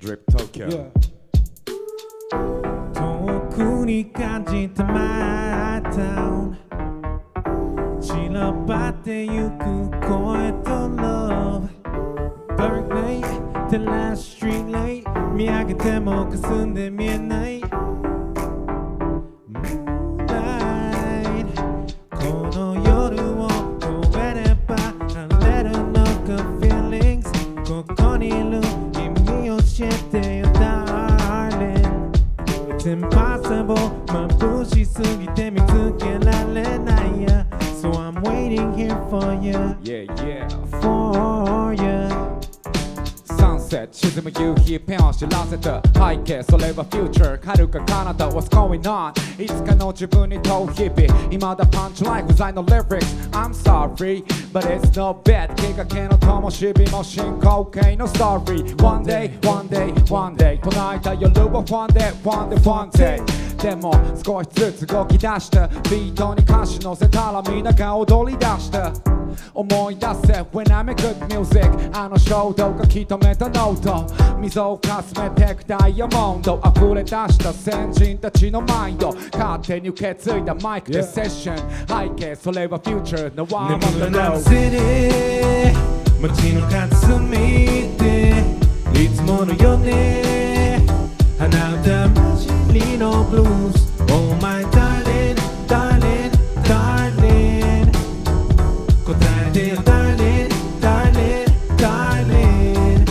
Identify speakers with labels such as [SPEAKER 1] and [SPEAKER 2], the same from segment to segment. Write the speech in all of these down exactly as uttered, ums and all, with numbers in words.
[SPEAKER 1] Drip Tokyo、yeah.
[SPEAKER 2] 遠くに感じた My Town 散らばってゆく声と Love Dark Night 照らす Street Light 見上げても霞んで見えないImpossible 眩しすぎて見つけられないや So I'm waiting here for you
[SPEAKER 1] Yeah yeah
[SPEAKER 2] For you
[SPEAKER 1] Sunset 沈む夕日ペンを知らせた背景それは Future 遥か彼方 What's going on いつかの自分に問う日々未だパンチライン不在の Lyrics I'm sorry But it's no bad 気がけの灯火も進行形の Story One day, one day, one day 唱えた夜は One day, one day, one day でも少しずつ動き出したビートに歌詞乗せたらみんなが踊り出した思い出せ When I make good music あの衝動がき止めたノート溝をかすめてくダイヤモンド溢れ出した先人たちのマインド勝手に受け継いだマイクでセッション背景それは Future の One on the road
[SPEAKER 2] 街の片隅でいつものよね花歌混じりのブルース Oh my darling, darling, darling 答えてよ darling, darling, darling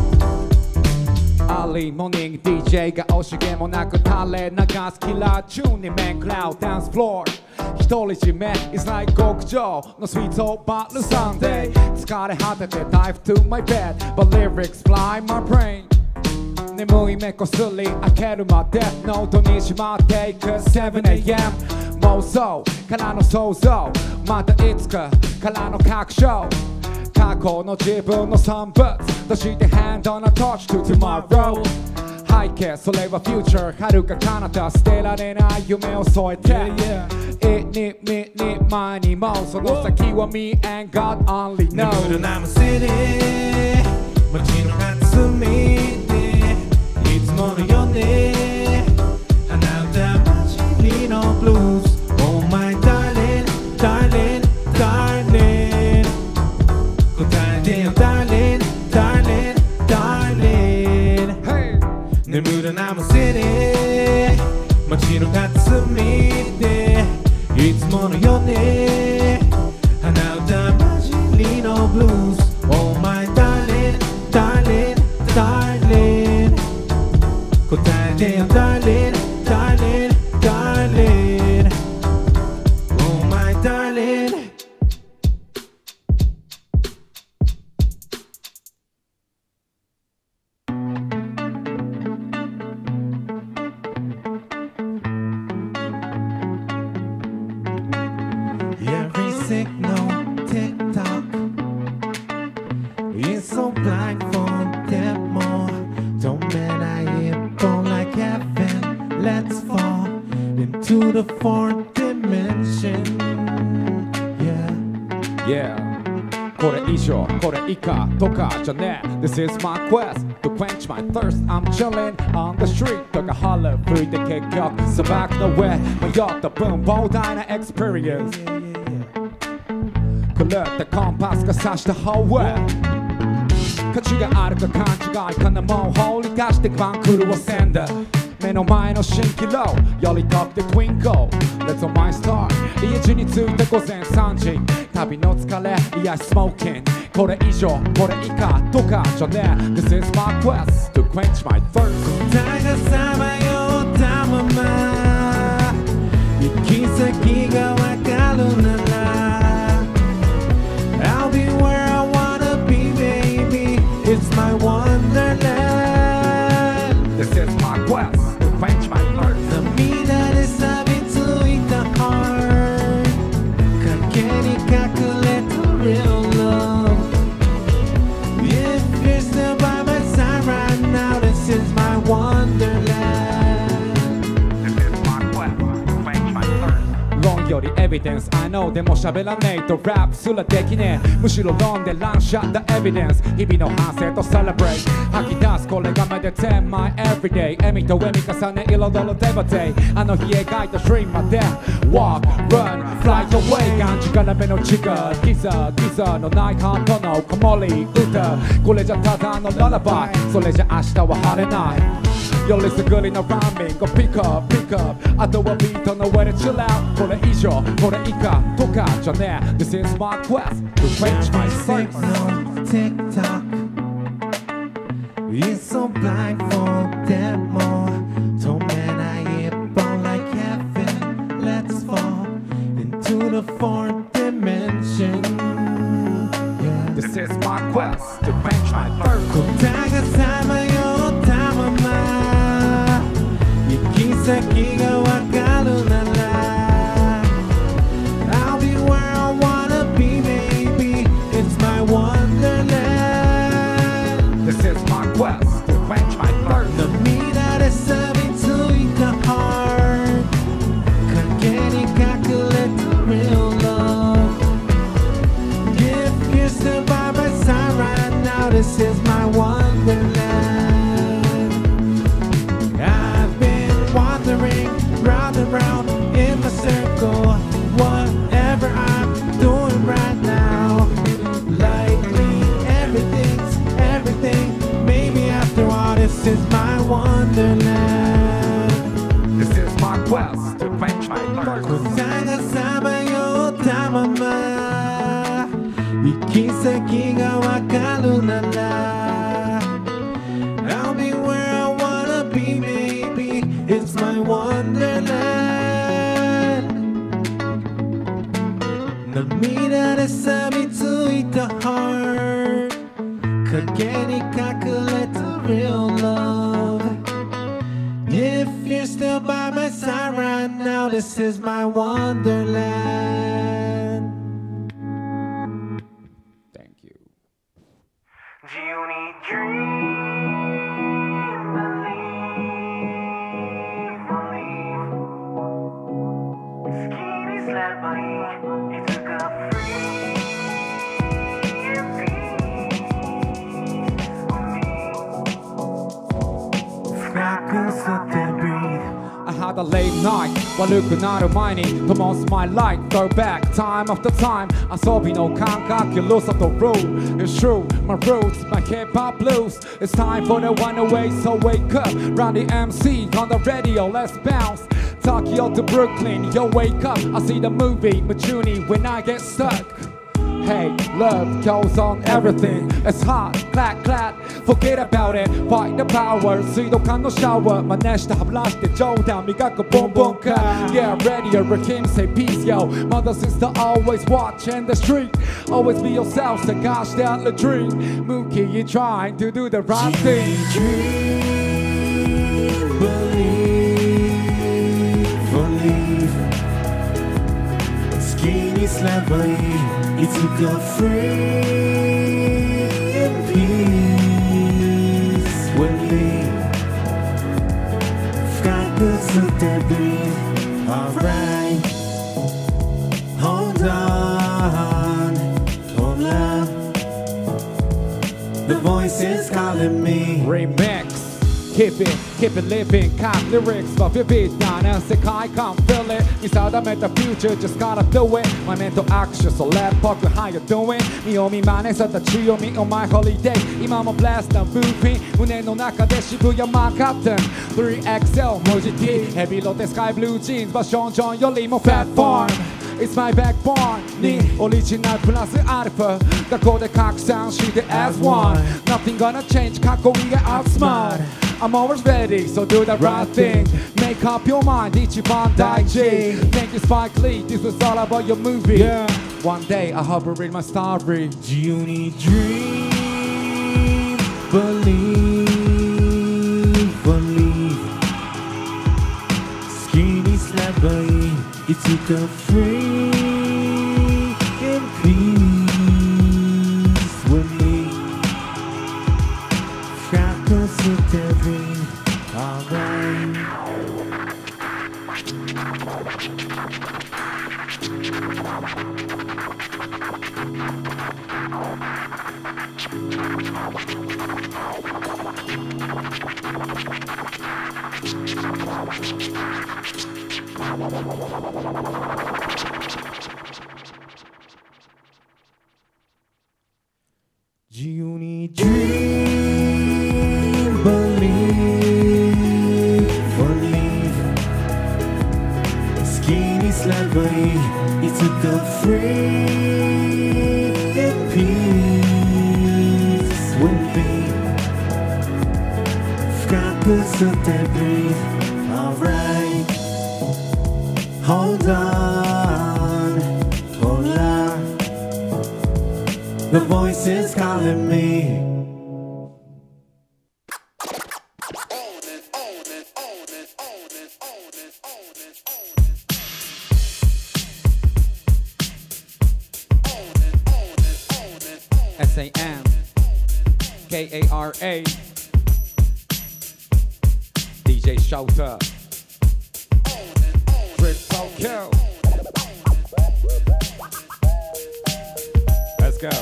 [SPEAKER 1] Early morning ディージェー が惜しげもなく垂れ流すキラーチューンに面食らうダンスフロー独り占め It's like 極上のスイートバトルサンデー疲れ果てて Dive to my bed But lyrics fly my brain 眠い目こすり開けるまでノートにしまっていく セブンエーエム 妄想からの想像またいつかからの確証過去の自分の産物として Hand on a torch to tomorrow背景それは Future 遥か彼方捨てられない夢を添えて
[SPEAKER 2] yeah, yeah.
[SPEAKER 1] いにみに前にもその先は Me and God only know
[SPEAKER 2] 眠るナムシティ街の片隅でいつものよね花歌混じりのブルース Oh my darling, darling, darling 答えてよ darling, darling, darling、hey. 眠るナムシティ街の片隅でいつものよね花歌混じりのブルース Oh my darling, darling, darling 答えてよ darling, darling, darling Oh my darling Every signal tick tock is so blindfolded more. Don't man I hear fall like heaven. Let's fall into the fourth dimension. Yeah.
[SPEAKER 1] Yeah これ以上これ以下とかじゃねえ This is my quest to quench my thirst I'm chilling on the street とか腹吹いて結局砂漠の上迷った分膨大な experience 狂ったコンパスが指した方へ価値があるか勘違いかなもう放り出して番狂わせんだ目の前の蜃気楼より遠くて Twinkle Let's on my star 家路に着いた午前さんじ旅の疲れいや Smoking これ以上これ以下とかじゃねえ This is my quest to quench my thirst
[SPEAKER 2] 答えがさまよったまま行き先がわかるならI'll be where I wanna be, baby. It's my wonderland.
[SPEAKER 1] This is my quest to quench my thirst.
[SPEAKER 2] 涙で錆びついた heart 影に隠れた real love. If you're still by my side right now, this is my wonderland.
[SPEAKER 1] This is my quest to quench my thirst. 論より evidence I know でも喋らねえとラップすらできねえむしろ論で乱射 The evidence 日々の反省と celebrate 吐き出すこれがめでて My everyday 笑みと笑み重ね彩る day by day あの日描いた dream まで Walk, run, fly away がんじがらめの血がギザギザのないハンドの子守歌これじゃただのララバイそれじゃ明日は晴れないYo, listen good in a rhyming, go pick up, pick up あとはビートの上で chill out これ以上、これ以下とかじゃねえ This is my quest to change my sight
[SPEAKER 2] Tick tock It's so blindfold demo Told man I hit ball like heaven Let's fall into the fourth dimension yeah.
[SPEAKER 1] This is my quest to change my thirst
[SPEAKER 2] 答えがさまよったまま先がわかるなら I'll be where I wanna be baby It's my wonderland
[SPEAKER 1] This is my quest to quench my thirst
[SPEAKER 2] 涙で錆びついた heart 影に隠れた real love If you're still by my side right now This is my wonderland Wandering round and round in my circle Whatever I'm doing right now Likely everything's everything Maybe after all this is my wonderland
[SPEAKER 1] This is my quest to quench my thirst
[SPEAKER 2] 答えがさまよったまま行き先がわかるなら I'll be where I wanna be baby It's my wonderland 涙で錆びついた heart 影に隠れた real love If you're still by my side right now This is my wonderland
[SPEAKER 1] Thank you
[SPEAKER 2] 自由に dream
[SPEAKER 1] I had a late night 悪くなる前に灯す my light Go back time after time 遊びの感覚 lose of the rule It's true my roots my hip hop blues It's time for the one away so wake up Run the M C on the radio let's bounce Tokyo to Brooklyn yo wake up I see the movie Machuni when I get stuck Hey, love goes on everything It's hot, clack, clack Forget about it, fight the power 水道管のシャワー真似してはぶらして冗談磨くボンボンか Yeah, ready or Kim say peace, yo Mother, sister, always watch in the street Always be yourself, 探してある dream Mookie, you trying to do the right thing
[SPEAKER 2] Dream, believe, believe 好きにすればいいいつか free in peace with me 深く吸って breathe alright hold on hold on the voice is calling me
[SPEAKER 1] Remix Keep it, keep it living 書く lyrics は vivid なね世界観 feel it 見定めた future just gotta do it マネと握手それっぽく how you doing 見よう見真似さた強み on my holiday 今も blast な moving 胸の中で渋谷マンハッタン スリーエックスエル 文字 T ヘビロテスカイブルージーンズバションジョンよりも fat farm It's my backbone にオリジナルプラスアルファ学校で拡散して as one Nothing gonna change かっこいいが outsmart I'm always ready, so do the right thing Make up your mind, 一番大事 Thank you Spike Lee, this is all about your movie yeah. One day I hope you read my story
[SPEAKER 2] 自由に dream, believe, believe 好きにすればいいいつか free in peace with me 深く吸って breathe alright 自由に Dream Believe Believe 好きにすればいいいつか Free in peace with me 深く吸って Breathe Alright Hold on Hold on The voice is calling me.
[SPEAKER 1] S A M K A R A D J Shouter Triple Kill. Let's go.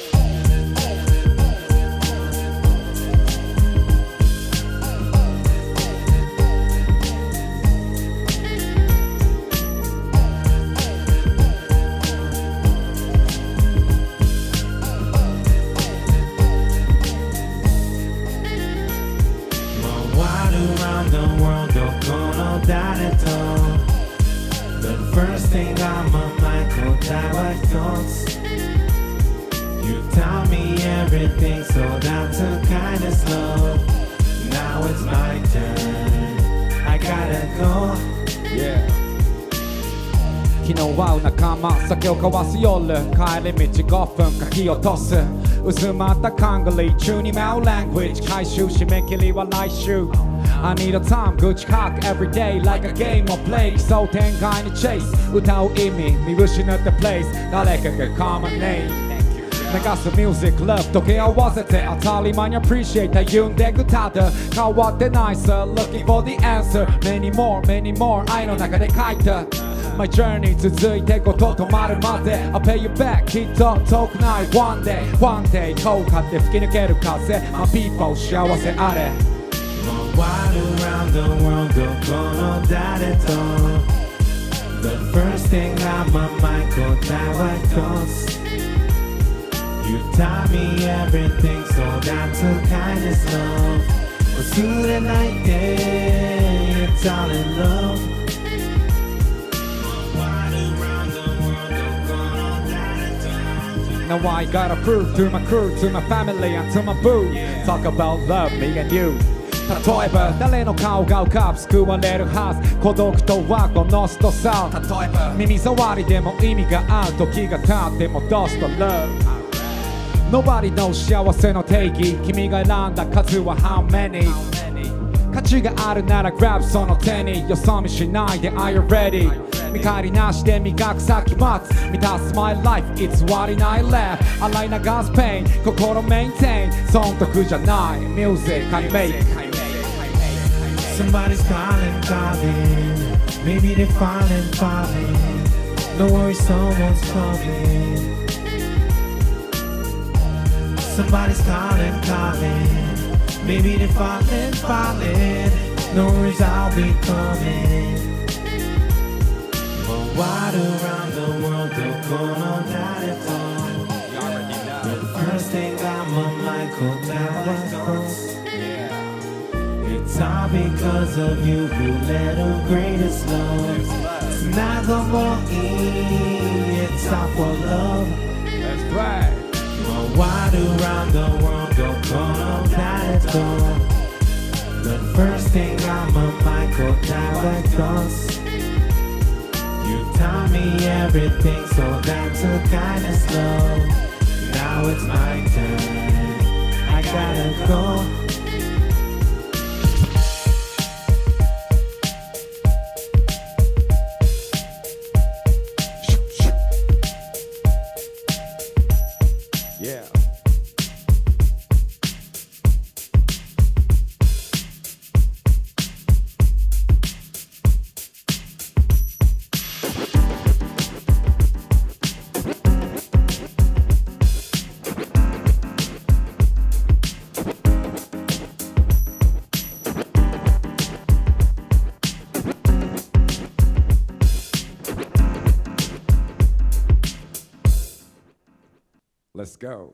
[SPEAKER 2] Around the world, don't go no doubt at all. The first thing on my mind, cold direct thoughts. You taught me everything, so that's a kindness, love. Now it's my turn. I gotta go.
[SPEAKER 1] Yeah. 昨日会う仲間酒を交わす夜帰り道ごふん書き落とす薄まったカングリー中に舞う language 回収締め切りは来週I need a time 愚痴書く every day like a game of play 奇想天外に chase 歌う意味見失った place 誰かが common name 流す music love 時計合わせて当たり前に appreciate 歩んでくただ変わってないさ looking for the answer many more many more 愛の中で書いたMy journey 続いてこと止まるまで I'll pay you back きっと遠くない One day One day こうかって吹き抜ける風 My people 幸せあれ
[SPEAKER 2] Wide around the world, don't go no doubt at all. The first thing on my mind, cold direct thoughts. You taught me everything, so that's a kindness, love. But through the night, day, it's all in love.
[SPEAKER 1] Now I gotta prove to my crew, to my family and to my boo Talk about love, me and you 例えば誰の顔が浮かぶ救われるはず孤独とはこのストさ例えば耳障りでも意味がある時が経って戻すと love Nobody knows 幸せの定義君が選んだ数は how many 価値があるなら grab その手によそ見しないで Are you ready 見返りなしで磨く先待つ満たす my life 偽りない laugh 洗い流す pain 心 maintain 損得じゃない music I make
[SPEAKER 2] Somebody's calling, calling. Maybe they're falling, falling. No worries, someone's coming. Somebody's calling, calling. Maybe they're falling, falling. No worries, I'll be coming. But wide around the world, don't go no doubt at all. The first thing on my mind, cold down my thoughts. It's all because of you who led the greatest love. It's not the more it's all for love.
[SPEAKER 1] That's right.
[SPEAKER 2] But wide around the world, don't go no doubt at all. The first thing on my mind, cold direct thoughts. You taught me everything, so that's a kindness, love. Now it's my turn. I gotta go.
[SPEAKER 1] Yeah. Let's go.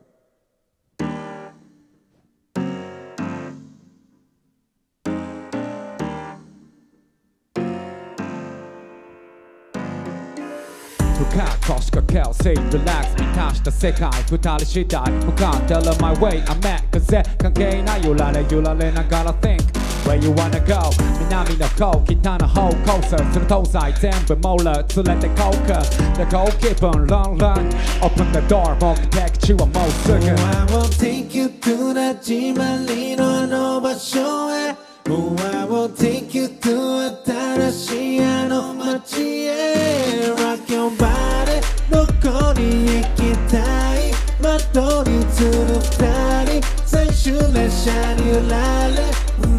[SPEAKER 1] 深く腰掛けを Say relax 満たした世界二人次第向かってる my way I'm at 風関係ない揺られ揺られながら think Where you wanna go 南の方北の方交差する東西全部モーラー連れてこうかでこう気分 Run run Open the door 目的地はもうすぐ
[SPEAKER 2] Oh I will take you to the 決まりのあの場所へ Oh I will take you to 新しいあの街へ Rock your body どこに行きたい窓に映る二人最終列車に揺られ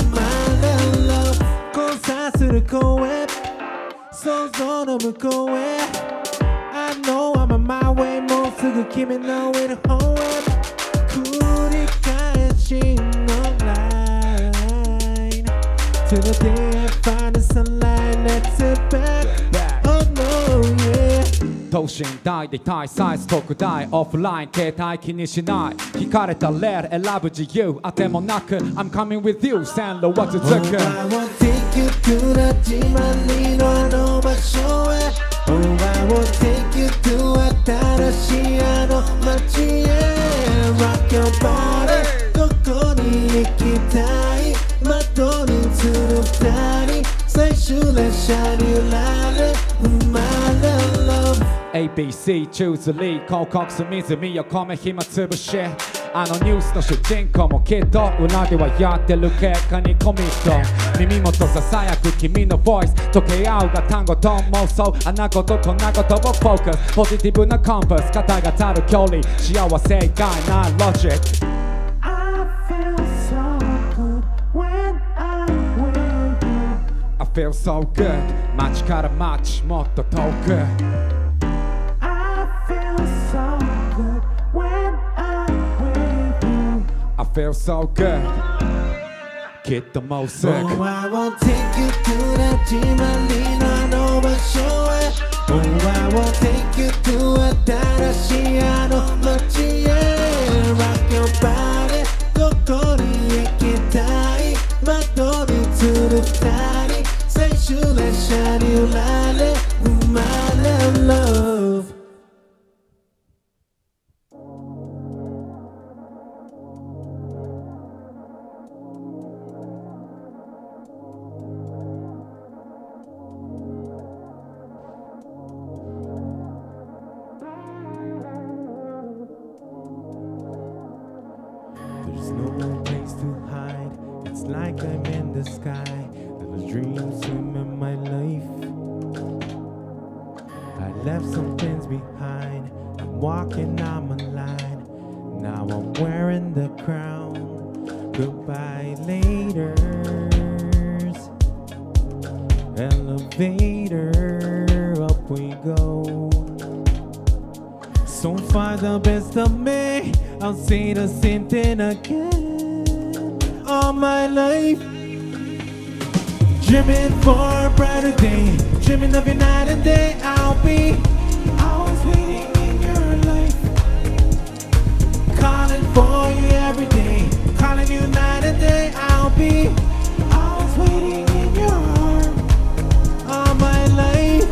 [SPEAKER 2] 交差する公園想像の向こうへ I know I'm on my way もうすぐ君の上の方へ繰り返しの line To the day I find the sunlight Let's it back Oh no yeah
[SPEAKER 1] 等身大でたいサイズ特大オフライン携帯気にしない聞かれたレール選ぶ自由あてもなく I'm coming with you 線路は続く
[SPEAKER 2] Oh I will take you to the 決まりのあの場所へ Oh I will take you to 新しいあの街へ Rock your body どこに行きたい窓に映る二人最終列車に揺られ生まれ Love
[SPEAKER 1] エービーシー choose the lead 広告隅々を込め暇つぶしあのニュースの主人公もきっと裏ではやってる結果にコミット耳元ささやく君のボイス溶け合うが単語と妄想あなことこんなことをフォーカスポジティブなコンパス肩がたる距離幸せ以外ないロジック
[SPEAKER 2] I feel so good when I'm with you
[SPEAKER 1] I feel so good 街から街もっと遠く
[SPEAKER 2] I feel so good when I'm with you
[SPEAKER 1] I feel so good きっともうすぐ
[SPEAKER 2] Oh I will take you to the 決まりのあの場所へ Oh I will take you to 新しいあの街へ Rock your body どこに行きたい窓に映る二人最終列車に揺られ生まれ Love There's no place to hide. It's like I'm in the sky. There's dreams swim in my life. I left some things behind. I'm walking on my line. Now I'm wearing the crown. Goodbye, laters. Elevator, up we go. So far the best of me. I'll say the same thing again all my life. Dreaming for a brighter day, dreaming of you night and day. I'll be always waiting in your life, calling for you every day, calling you night and day. I'll be always waiting in your heart all my life.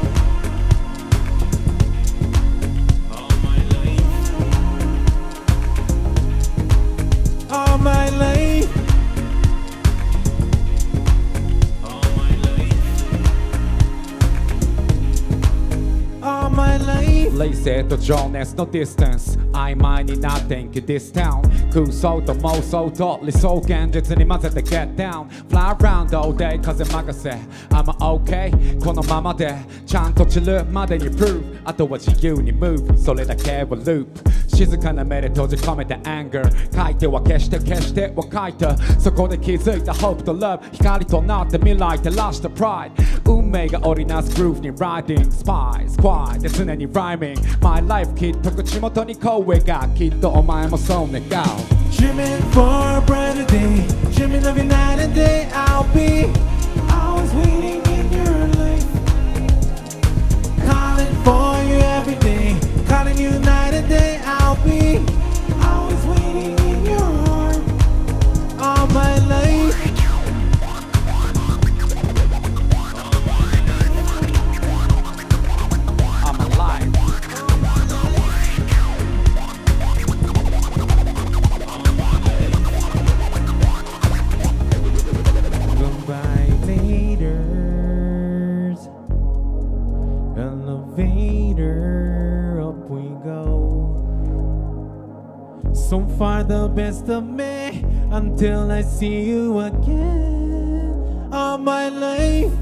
[SPEAKER 2] All my life, all my life, all my life.
[SPEAKER 1] 冷静と情熱のディスタンス曖昧になってんけ This town 空想と妄想と理想現実に混ぜて Get down Fly around all day 風任せ I'm okay このままでちゃんと散るまでに Prove あとは自由に Move それだけは Loop 静かな目で閉じ込めた Anger 書いては消して消しては書いたそこで気づいた Hope と Love 光となって未来照らした Pride 運命が織りなす Groove に Riding Spy Squad で常に Rhyming My life きっと口元に声がきっとお前もそう願う
[SPEAKER 2] Dreaming for a brighter day, dreaming of you night and day. I'll be always waiting in your life, calling for you every day, calling you night and day. I'll be far the best of me until I see you again all my life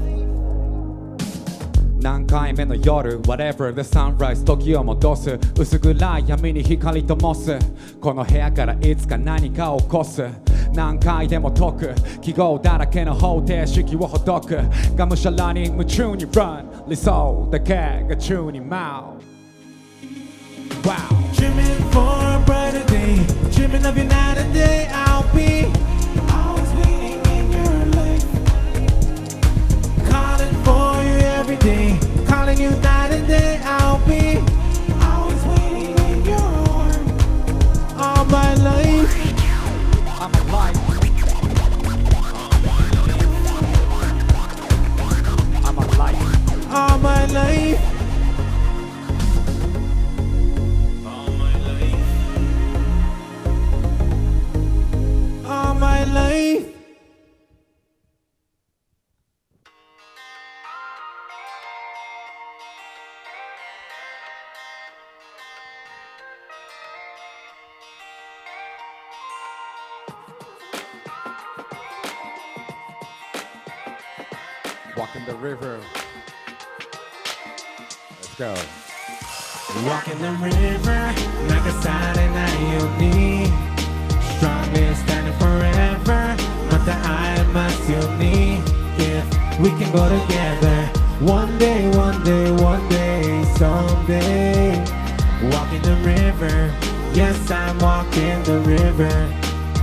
[SPEAKER 1] 何回目の夜 Whatever the sunrise 時を戻す薄暗い闇に光灯すこの部屋からいつか何かを起こす何回でも解く記号だらけの方程式をほどくがむしゃらに夢中に Run 理想だけが宙に舞う Wow
[SPEAKER 2] Dreaming for a brighter day Dreaming of you night and day I'll be always waiting in your life Calling for you every day Calling you night and day I'll be always waiting in your arms all my life
[SPEAKER 1] I'm alive I'm alive
[SPEAKER 2] all my life all my life
[SPEAKER 1] Walking the river Let's go
[SPEAKER 2] Walking the river like a Saturday night uni Strongly standing forever But the I must uni If we can go together One day, one day, one day, someday Walking the river Yes, I'm walking the river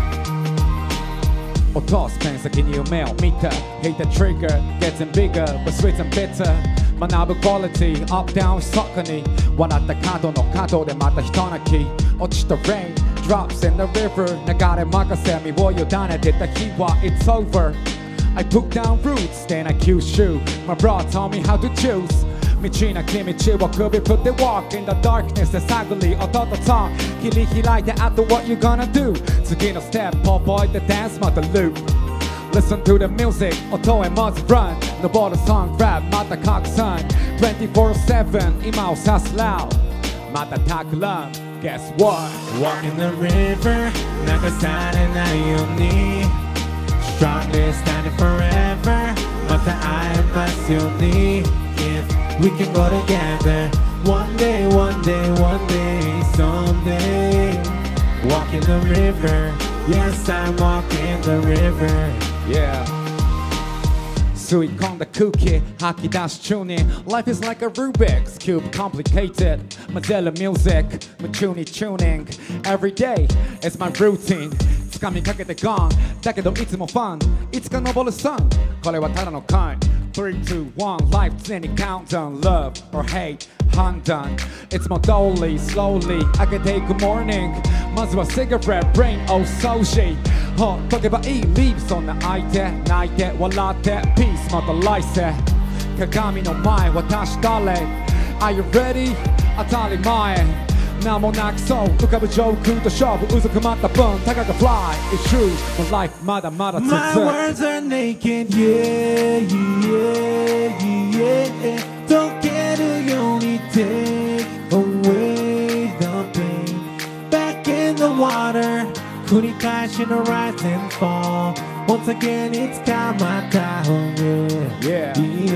[SPEAKER 1] 落とすペン先に夢を見た Hate the trigger, getting bigger But sweet and bitter 学ぶ quality, up down そこに笑った角の角でまた一泣き落ちた rain, drops in the river 流れ任せ身を委ねてた日は It's over I put down roots, then I Kyushu My bro told me how to choose 道なき道を首振って Walk in the darkness で探り音とトーン切り開いて After what you gonna do 次のステップ覚えて Dance また Loop Listen to the music 音へまず Run 登る Song Rap また拡散 twenty-four seven 今を指す Loud また企む Guess what
[SPEAKER 2] Walking the river 流されないように Strongly standing forever また会えますように If we can go together One day, one day, one day, someday Walking the river Yes, I'm walking the river
[SPEAKER 1] Yeah 吸い込んだ空気吐き出すチューニング Life is like a Rubik's Cube complicated 混ぜる music 夢中にチューニング Every day is my routine 掴みかけて gone だけどいつもファンいつか昇る sun これはただの kind three, two, one Life 常に countdown Love or hate 判断いつも通り slowly 開けていく morning まずは cigarette brain 大掃除ほっとけばいい Leave そんな相手泣いて笑って Peace また来世鏡の前私誰 Are you ready 当たり前名もなくそう浮かぶ上空と勝負うずくまった分高く Fly It's true My life まだまだ続く
[SPEAKER 2] My words are naked Yeah, yeah, yeah 溶けるように Take away the pain Back in the water 繰り返しの rise and fall Once again it's come my time
[SPEAKER 1] Yeah,
[SPEAKER 2] yeah,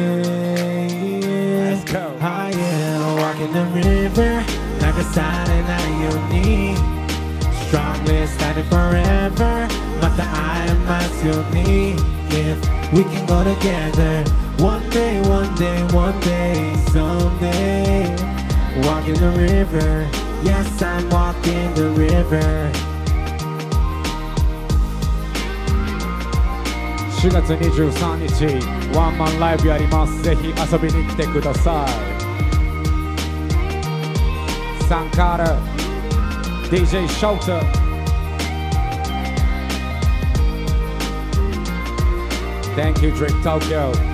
[SPEAKER 2] yeah.
[SPEAKER 1] Let's go
[SPEAKER 2] I am walking the river 流されないように Strongly standing forever また会えますように If we can go together One day, one day, one day, someday Walking the river Yes, I'm walking the river
[SPEAKER 1] しがつにじゅうさんにちワンマンライブやりますぜひ遊びに来てくださいサンカール ディージェー ショート Thank you Drink Tokyo